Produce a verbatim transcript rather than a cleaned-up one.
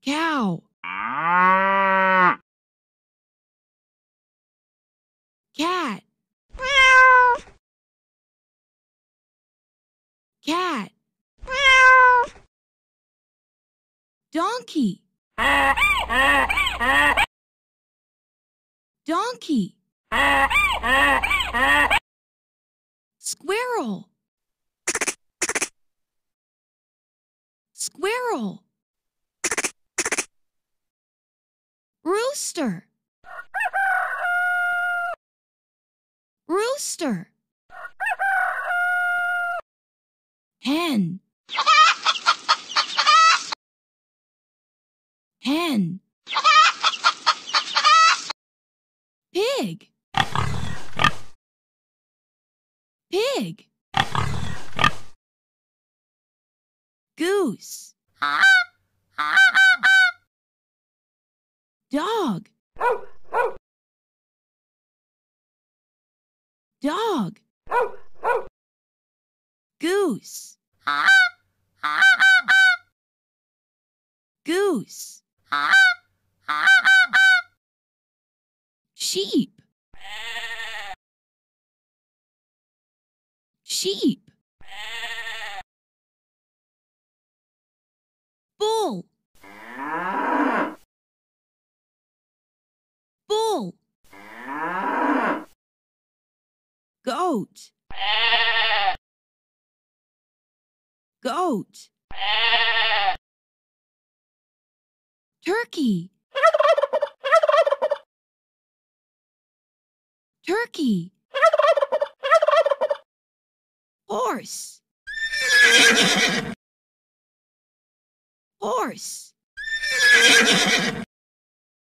Cow. Cat. Cat. Donkey. Donkey. Squirrel. Squirrel. Rooster. Rooster. Hen. Hen. Pig. Pig. Goose. Dog. Dog. Goose. Goose. Sheep. Sheep. Bull. Bull. Goat. Goat. Turkey. Turkey. Horse. Horse.